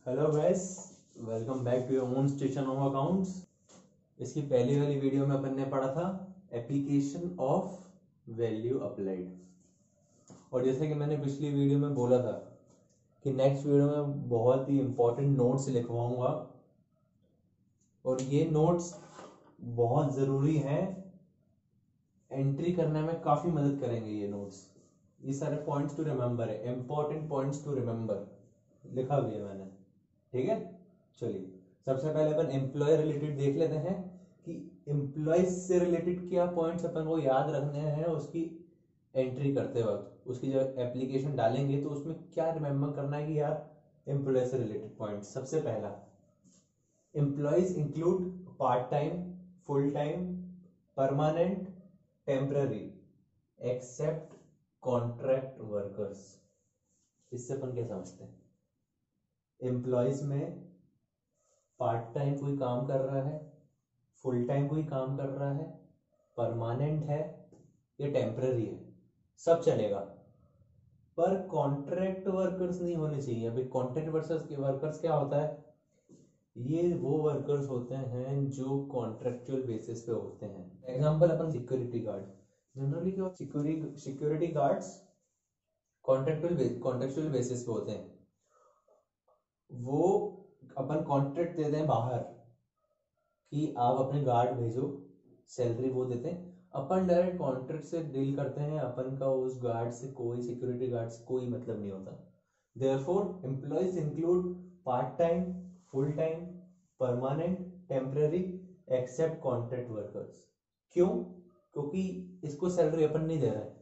Hello guys, welcome back to your own station of accounts. इसकी पहली वाली video में अपन ने पढ़ा था एप्लीकेशन ऑफ वैल्यू अप्लाइड। और जैसे कि मैंने पिछली वीडियो में बोला था कि नेक्स्ट वीडियो में बहुत ही इंपॉर्टेंट नोट्स लिखवाऊंगा और ये नोट्स बहुत ज़रूरी हैं, एंट्री करने में काफ़ी मदद करेंगे ये नोट्स। ये सारे पॉइंट्स टू रिमेंबर है, इंपॉर्टेंट पॉइंट्स टू रिमेंबर लिखा भी है मैंने। ठीक है, चलिए सबसे पहले अपन एम्प्लॉय रिलेटेड देख लेते हैं कि एम्प्लॉय से रिलेटेड क्या पॉइंट्स अपन को याद रखने हैं उसकी एंट्री करते वक्त। उसकी जब एप्लीकेशन डालेंगे तो उसमें क्या रिमेंबर करना है कि यार एम्प्लॉय से रिलेटेड पॉइंट। सबसे पहला, employees include part time, full time, permanent, temporary, except contract workers. इससे अपन क्या समझते हैं? एम्प्लॉयज में पार्ट टाइम कोई काम कर रहा है, फुल टाइम कोई काम कर रहा है, परमानेंट है या टेम्पररी है, सब चलेगा, पर कॉन्ट्रैक्ट वर्कर्स नहीं होने चाहिए। अभी कॉन्ट्रैक्ट वर्कर्स क्या होता है? ये वो वर्कर्स होते हैं जो कॉन्ट्रेक्चुअल बेसिस पे होते हैं। एग्जांपल अपन सिक्योरिटी गार्ड, जनरली क्या सिक्योरिटी गार्ड्स कॉन्ट्रेक्चुअल बेसिस पे होते हैं। वो अपन कॉन्ट्रैक्ट देते हैं बाहर कि आप अपने गार्ड भेजो, सैलरी वो देते हैं। अपन डायरेक्ट कॉन्ट्रैक्ट से डील करते हैं, अपन का उस गार्ड से कोई सिक्योरिटी गार्ड से कोई मतलब नहीं होता। Therefore employees include part time, full time, permanent, temporary, except contract workers. क्यों? क्योंकि इसको सैलरी अपन नहीं दे रहा है,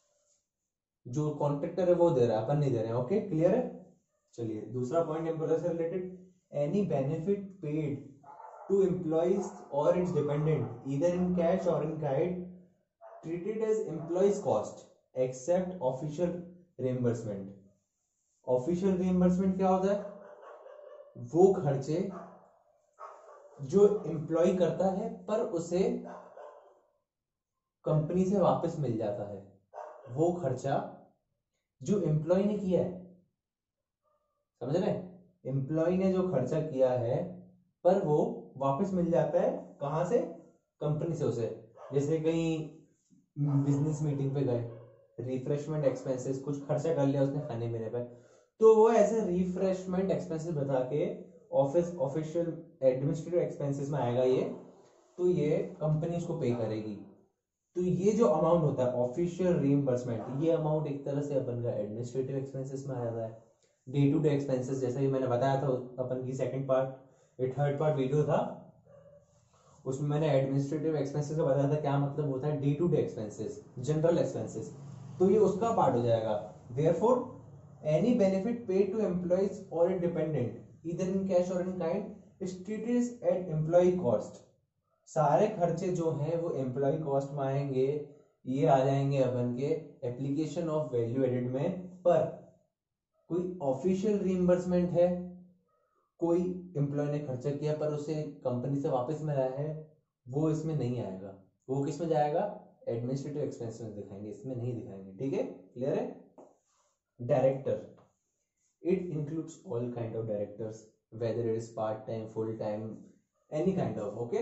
जो कॉन्ट्रैक्टर है वो दे रहा है, अपन नहीं दे रहे हैं। ओके, क्लियर है? चलिए दूसरा पॉइंट एम्प्लॉय से related, any benefit paid to employees और its dependent either in cash or in kind treated as employees cost except official reimbursement. Official reimbursement क्या होता है? वो खर्चे जो एम्प्लॉय करता है पर उसे कंपनी से वापस मिल जाता है, वो खर्चा जो एम्प्लॉय ने किया है। समझ रहे? एम्प्लॉय ने जो खर्चा किया है पर वो वापस मिल जाता है, कहां से? कंपनी से उसे। जैसे कहीं बिजनेस मीटिंग पे गए, रिफ्रेशमेंट एक्सपेंसेस कुछ खर्चा कर लिया उसने खाने पीने पे, तो वो ऐसे रिफ्रेशमेंट एक्सपेंसेस बता के ऑफिशियल एडमिनिस्ट्रेटिव एक्सपेंसेस में आएगा ये, तो ये कंपनी उसको पे करेगी। तो ये जो अमाउंट होता है ऑफिशियल रीइंबर्समेंट, ये अमाउंट एक तरह से अपन का एडमिनिस्ट्रेटिव एक्सपेंसेस में आ जाता है। डे टू डे एक्सपेंसेस, जैसा कि मैंने बताया था अपन की second part third part video था, उसमें मैंने एडमिनिस्ट्रेटिव एक्सपेंसेस का बताया था क्या मतलब होता है day to day expenses, general expenses, तो ये उसका पार्ट हो जाएगा। Therefore any benefit paid to employees or a dependent either in cash or in kind is treated at employee cost. सारे खर्चे जो हैं वो एम्प्लॉय कॉस्ट में आएंगे, ये आ जाएंगे अपन के एप्लीकेशन ऑफ वैल्यू एडेड में। पर कोई ऑफिशियल रीइंबर्समेंट है, कोई एम्प्लॉय ने खर्चा किया पर उसे कंपनी से वापस मिला है, वो इसमें नहीं आएगा। वो किस में जाएगा? एडमिनिस्ट्रेटिव एक्सपेंस में दिखाएंगे, इसमें नहीं दिखाएंगे। ठीक है, क्लियर है? Director, it includes all kind of directors whether it is part time, full time, any kind of, okay,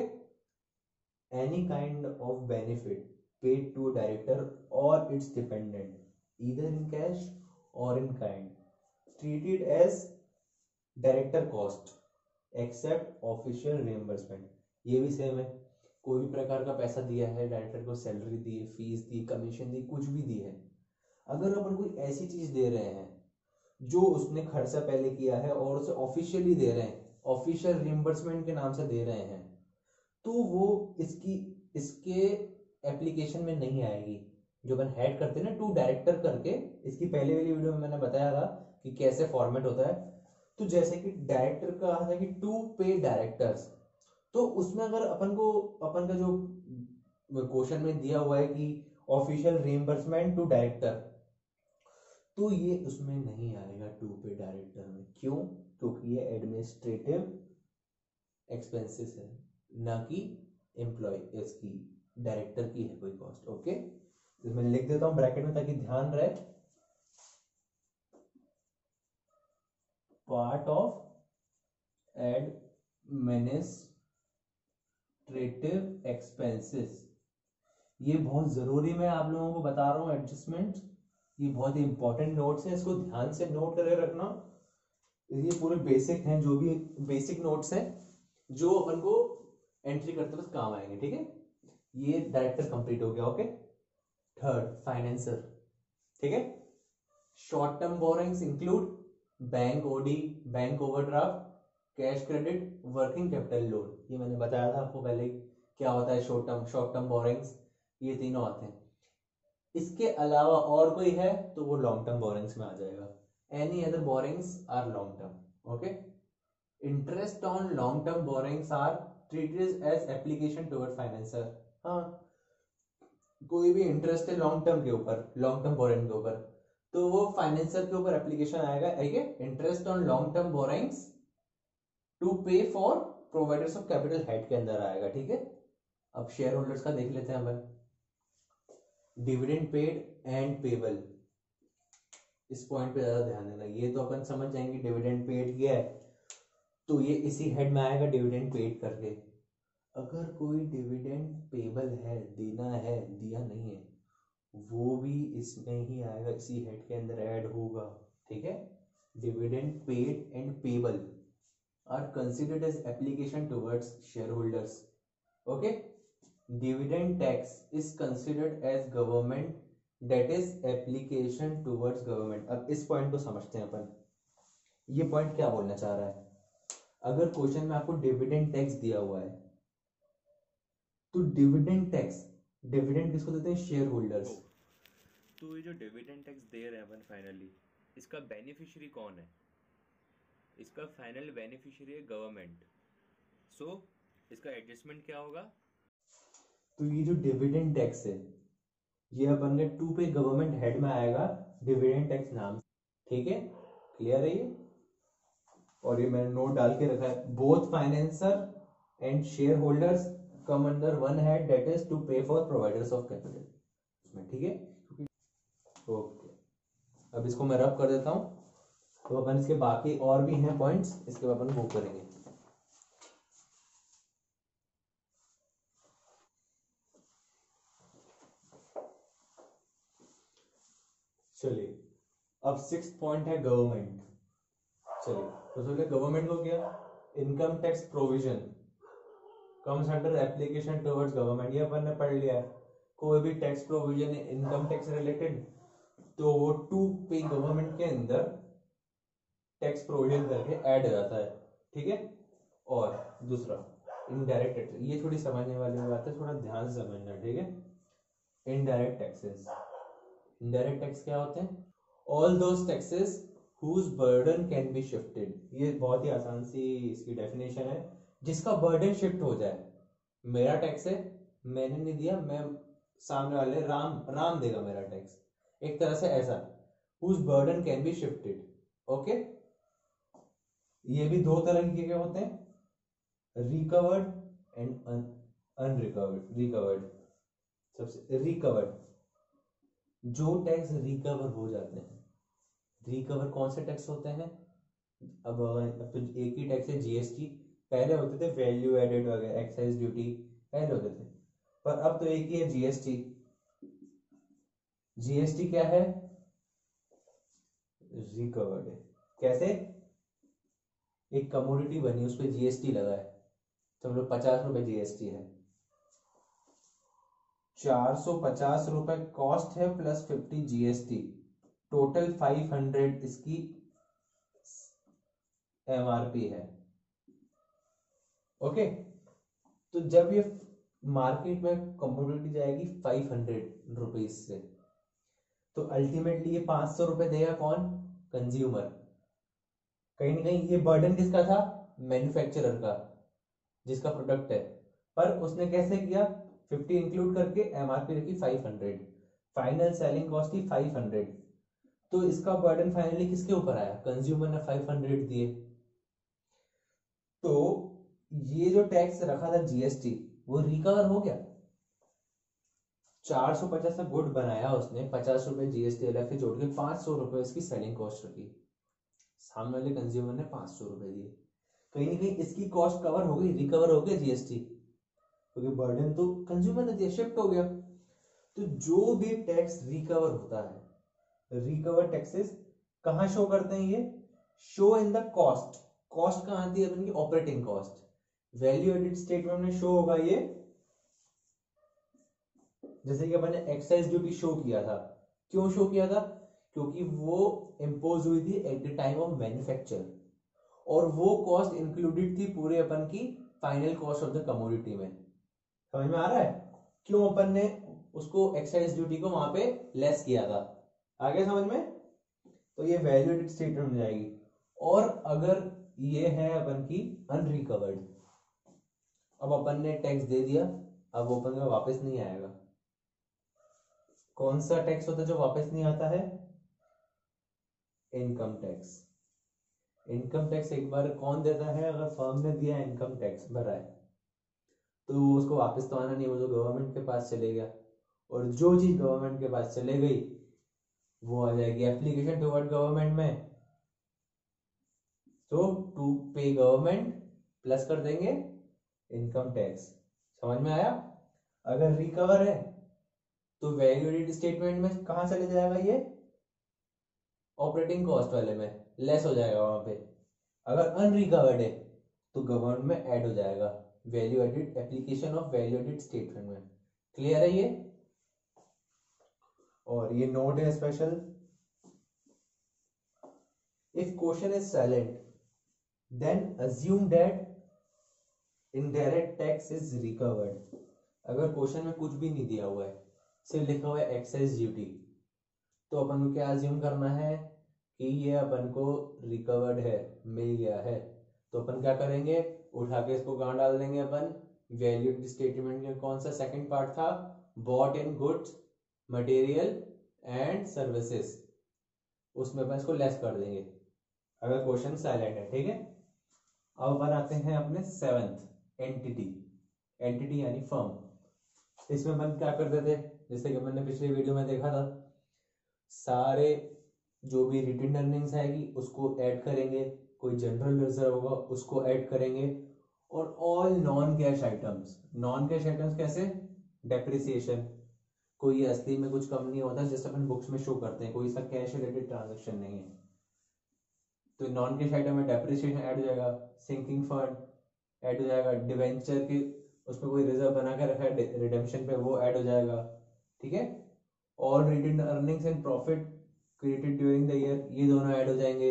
any kind of benefit paid to a director or its dependent either in cash or in kind treated as director cost except official reimbursement। ये भी same है, कोई भी प्रकार का पैसा दिया है डायरेक्टर को, सैलरी दी, फीस दी, कमीशन दी, कुछ भी दी है, अगर अपन कोई ऐसी चीज दे रहे हैं जो उसने खर्चा पहले किया है और उसे ऑफिशियली दे रहे हैं, ऑफिशियल रिइंबर्समेंट के नाम से दे रहे हैं, तो वो इसके एप्लीकेशन में नहीं आएगी। जो अपन हेड करते हैं ना टू डायरेक्टर करके, इसकी पहले वाली वीडियो में मैंने बताया था कि कैसे फॉर्मेट होता है। तो जैसे कि डायरेक्टर का आता है कि टू पे डायरेक्टर्स, तो उसमें अगर अपन का जो क्वेश्चन में दिया हुआ है कि ऑफिशियल रिइंबर्समेंट टू डायरेक्टर, तो ये उसमें नहीं आएगा टू पे डायरेक्टर में। क्यों? क्योंकि ये एडमिनिस्ट्रेटिव एक्सपेंसेस है, ना कि एम्प्लॉय इसकी डायरेक्टर की है कोई कॉस्ट। ओके, मैं लिख देता हूं ब्रैकेट में ताकि ध्यान रहे। पार्ट ऑफ एडमिनिस्ट्रेटिव एक्सपेंसेस, ये बहुत जरूरी, मैं आप लोगों को बता रहा हूँ एडजस्टमेंट, ये बहुत ही इंपॉर्टेंट नोट्स है, इसको ध्यान से नोट करके रखना। ये पूरे बेसिक हैं, जो भी बेसिक नोट्स हैं जो अपन को एंट्री करते वक्त काम आएंगे, ठीक है। ये डायरेक्टर कंप्लीट हो गया, ओके। थर्ड, फाइनेंसर, ठीक है। Short term borrowings include bank OD, bank overdraft, cash credit, working capital loan. ये मैंने बताया था आपको पहले क्या होता है शॉर्ट टर्म बोरोइंग्स, ये तीनों आते हैं। इसके अलावा और कोई है तो वो लॉन्ग टर्म बोरोइंग्स में आ जाएगा। Any other borrowings are long term, okay. Interest on long term borrowings are treated as application toward financer. हाँ, कोई भी इंटरेस्ट है लॉन्ग टर्म के ऊपर, लॉन्ग टर्म बोरोइंग के ऊपर, तो वो फाइनेंसर के ऊपर एप्लीकेशन आएगा, interest on long term borrowings to pay for providers of capital head के अंदर आएगा, ठीक है। अब शेयर होल्डर्स का देख लेते हैं अपन। डिविडेंड पेड एंड पेबल, इस पॉइंट पे ज्यादा ध्यान देना, ये तो अपन समझ जाएंगे डिविडेंड पेड किया है तो ये इसी हेड में आएगा डिविडेंड पेड करके। अगर कोई डिविडेंड पेबल है, देना है, दिया नहीं है, वो भी इसमें ही आएगा, इसी हेड के अंदर ऐड होगा, ठीक है। Dividend paid and payable are considered as application towards share holders, okay. Dividend tax is considered as government that is application towards government. अब इस पॉइंट को समझते हैं अपन, ये पॉइंट क्या बोलना चाह रहा है। अगर क्वेश्चन में आपको डिविडेंड टैक्स दिया हुआ है तो डिविडेंड टैक्स, डिविडेंड किसको देते हैं, शेयर होल्डर्स। तो ये जो डिविडेंड टैक्स दे रहे हैं अपन फाइनली, इसका बेनिफिशियरी कौन है? इसका फाइनल बेनिफिशियरी है गवर्नमेंट। सो इसका एडजस्टमेंट क्या होगा? तो ये जो डिविडेंड टैक्स है ये अपन के टू पे गवर्नमेंट हेड में आएगा डिविडेंड टैक्स नाम, ठीक है। क्लियर है ये, और ये मैंने नोट डाल के रखा है, both financer and share holders come under one head that is to pay for providers of capital, ठीक है। ओके, अब इसको मैं रब कर देता हूं, तो अपन इसके बाकी और भी हैं पॉइंट्स, इसके बाद अपन वो करेंगे। चलिए, अब 6th पॉइंट है गवर्नमेंट। चलिए, तो चलिए गवर्नमेंट को क्या, income tax provision comes under application towards government, ये अपन ने पढ़ लिया है। कोई भी tax provision income tax related तो वो टू पे गवर्नमेंट के अंदर टैक्स प्रोविजन करके ऐड हो जाता है, ठीक है। और दूसरा इनडायरेक्ट टैक्स, ये थोड़ी समझने वाली बात है, थोड़ा ध्यान से समझना, ठीक है। इनडायरेक्ट टैक्सेस, इनडायरेक्ट टैक्स क्या होते हैं, all those taxes whose burden can be shifted, ये बहुत ही आसान सी इसकी डेफिनेशन है, जिसका बर्डन शिफ्ट हो जाए। मेरा टैक्स है, मैंने नहीं दिया, मैं सामने वाले राम देगा मेरा टैक्स, एक तरह से ऐसा, whose burden can be shifted, okay. ये भी दो तरह के क्या होते हैं, रिकवर्ड एंड अनरिकवर्ड। रिकवर्ड, सबसे रिकवर्ड, जो टैक्स रिकवर हो जाते हैं। रिकवर कौन से टैक्स होते हैं, अब तो एक ही टैक्स है जीएसटी, पहले होते थे वैल्यू एडेड वगैरह, एक्साइज ड्यूटी पहले होते थे, पर अब तो एक ही है जीएसटी। जीएसटी क्या है, रिकवर्ड है। कैसे, एक कमोडिटी बनी उस पर जीएसटी लगा है, समझ लो 50 रुपए जीएसटी है, 450 रुपए कॉस्ट है प्लस 50 जीएसटी, टोटल 500 इसकी एमआरपी है, ओके। तो जब ये मार्केट में कमोडिटी जाएगी 500 रुपीज से, तो अल्टीमेटली ये 500 रुपए देगा कौन, कंज्यूमर। कहीं ना कहीं ये बर्डन किसका था, मैन्युफैक्चरर का, जिसका प्रोडक्ट है, पर उसने कैसे किया, 50 इंक्लूड करके एमआरपी रखी 500, फाइनल सेलिंग कॉस्ट थी 500, तो इसका बर्डन फाइनली किसके ऊपर आया, कंज्यूमर ने 500 दिए। तो ये जो टैक्स रखा था जीएसटी वो रिकवर हो गया, 450 का गुड बनाया उसने, 50 रुपए जीएसटी अलग से जोड़ के 500 रुपए इसकी सेलिंग कॉस्ट रखी, सामने वाले कंज्यूमर ने 500 रुपए दिए। कहीं ना कहीं इसकी कॉस्ट कवर हो गई, रिकवर हो गया जीएसटी, क्योंकि बर्डन तो कंज्यूमर ने दिया, शिफ्ट हो गया। तो जो भी टैक्स रिकवर होता है, रिकवर टैक्सेस कहां शो करते हैं, ये show in the cost. Cost कहां आती है अपनी, operating cost. Value added statement में शो होगा ये, जैसे कि अपन ने एक्साइज ड्यूटी शो किया था। क्यों शो किया था, क्योंकि वो इंपोज हुई थी at the time of manufacture, और वो कॉस्ट इंक्लूडेड थी पूरे अपन की final cost of the commodity में। समझ में आ रहा है क्यों अपन ने उसको एक्साइज ड्यूटी को वहां पे लेस किया था, आगे समझ में। तो ये वैल्यू एडिड स्टेटमेंट में जाएगी। और अगर ये है अपन की अनरिकवर्ड, अब अपन ने टैक्स दे दिया, अब वो अपन का वापस नहीं आएगा। कौन सा टैक्स होता है जो वापस नहीं आता है, इनकम टैक्स। इनकम टैक्स एक बार कौन देता है, अगर फर्म ने दिया इनकम टैक्स भरा है तो उसको वापस तो आना नहीं, वो जो गवर्नमेंट के पास चले गया, और जो चीज गवर्नमेंट के पास चले गई वो आ जाएगी एप्लीकेशन टुवर्ड गवर्नमेंट में। तो टू पे गवर्नमेंट प्लस कर देंगे इनकम टैक्स। समझ में आया। अगर रिकवर है तो वैल्यू एडिड स्टेटमेंट में कहां चले जाएगा, ये ऑपरेटिंग कॉस्ट वाले में लेस हो जाएगा वहां पे। अगर अनरिकवर्ड है तो गवर्नमेंट में ऐड हो जाएगा value added, application of value added statement में। क्लियर है ये। और ये नोट है special, if question is silent then assume that indirect tax is recovered. अगर क्वेश्चन में कुछ भी नहीं दिया हुआ है, सिर्फ लिखा हुआ है एक्साइज ड्यूटी, तो अपन को क्या अज्यूम करना है कि ये अपन को रिकवर्ड है, मिल गया है। तो अपन क्या करेंगे, उठा के इसको कहां डाल देंगे अपन, वैल्यू स्टेटमेंट में कौन सा सेकंड पार्ट था, bought in goods material and services, उसमें अपन इसको लेस कर देंगे अगर क्वेश्चन साइलेंट है। ठीक है। अब अपन आते हैं अपने सेवेंथ एंटिटी। एंटिटी यानी फर्म। इसमें अपन क्या करते थे, जैसे कि अपन ने पिछले वीडियो में देखा था, सारे जो भी रिटेन अर्निंग्स आएगी उसको ऐड करेंगे, कोई जनरल रिजर्व होगा उसको ऐड करेंगे, और all non cash items. Non cash items कैसे, डेप्रिसिएशन, कोई असली में कुछ कम नहीं होता जैसे अपन बुक्स में शो करते हैं, कोई सा कैश रिलेटेड ट्रांजेक्शन नहीं है, तो नॉन कैश आइटम में डेप्रिसिएशन ऐड हो जाएगा, सिंकिंग फंड ऐड हो जाएगा, डिवेंचर के उसमें कोई रिजर्व बना के रखा है रिडेम्पशन पे, वो ऐड हो जाएगा। ठीक है। All retained earnings and profit created during the year, ये दोनों ऐड हो जाएंगे।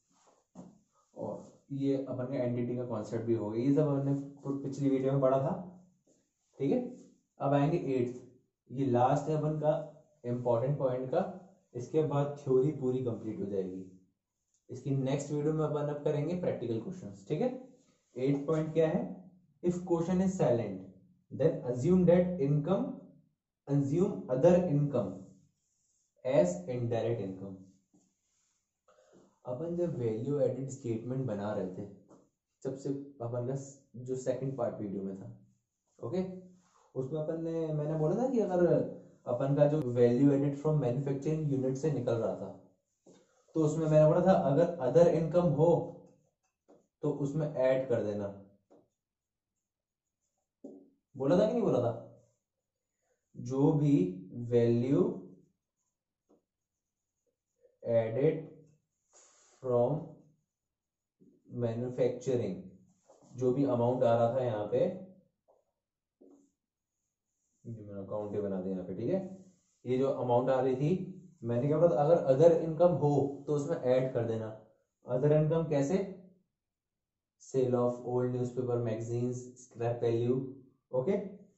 और ये अपन का एंटिटी का कॉन्सेप्ट भी हो गया, ये सब हमने पिछली वीडियो में पढ़ा था। ठीक है। अब आएंगे एट्थ, ये लास्ट है अपन का इंपॉर्टेंट पॉइंट का, इसके बाद थ्योरी पूरी कंप्लीट हो जाएगी। इसकी नेक्स्ट वीडियो में अपन अब करेंगे प्रैक्टिकल क्वेश्चंस। ठीक है। एट्थ पॉइंट क्या है, if question is silent then assume that income, assume other income as indirect income. अपन जब वैल्यू एडिड स्टेटमेंट बना रहे थे, सबसे अपन का जो सेकंड पार्ट वीडियो में था, ओके, उसमें अपन ने, मैंने बोला था कि अगर अपन का जो value added from manufacturing unit से निकल रहा था, तो उसमें मैंने बोला था अगर अदर इनकम हो तो उसमें ऐड कर देना। बोला था कि नहीं बोला था, जो भी वैल्यू एडेड फ्रॉम मैन्युफैक्चरिंग, जो भी अमाउंट आ रहा था यहाँ पे, मैंने अकाउंट ही बना दिया यहाँ पे। ठीक है। ये जो अमाउंट आ रही थी, मैंने क्या बोला, अगर अदर इनकम हो तो उसमें ऐड कर देना। अदर इनकम कैसे, sale of old newspaper, magazines, scrap value, okay,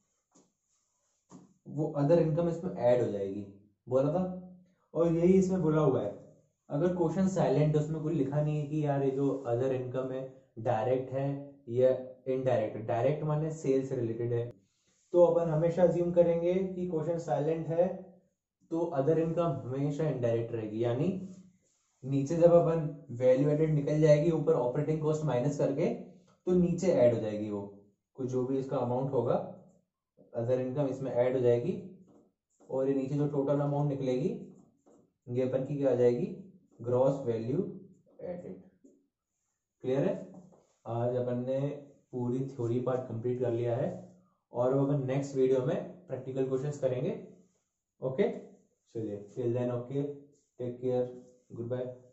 वो अदर इनकम इसमें ऐड हो जाएगी, बोला था। और यही इसमें बोला हुआ है, अगर क्वेश्चन साइलेंट है, उसमें कुछ लिखा नहीं है कि यार ये जो अदर इनकम है डायरेक्ट है या इनडायरेक्ट। डायरेक्ट माने सेल से रिलेटेड है, तो अपन हमेशा अज्यूम करेंगे कि क्वेश्चन साइलेंट है तो अदर इनकम हमेशा इनडायरेक्ट रहेगी, यानी नीचे जब अपन वैल्यू एडेड निकल जाएगी ऊपर ऑपरेटिंग कॉस्ट माइनस करके, तो नीचे ऐड हो जाएगी वो कुछ जो भी इसका अमाउंट होगा, अदर इनकम इसमें ऐड हो जाएगी, और ये नीचे जो टोटल अमाउंट निकलेगी ये अपन की क्या आ जाएगी, ग्रॉस वैल्यू एडेड। क्लियर है। आज अपन ने पूरी थ्योरी पार्ट कंप्लीट कर लिया है और अब अपन नेक्स्ट वीडियो में प्रैक्टिकल क्वेश्चंस करेंगे। ओके, चलिए till then, okay, take care, good bye.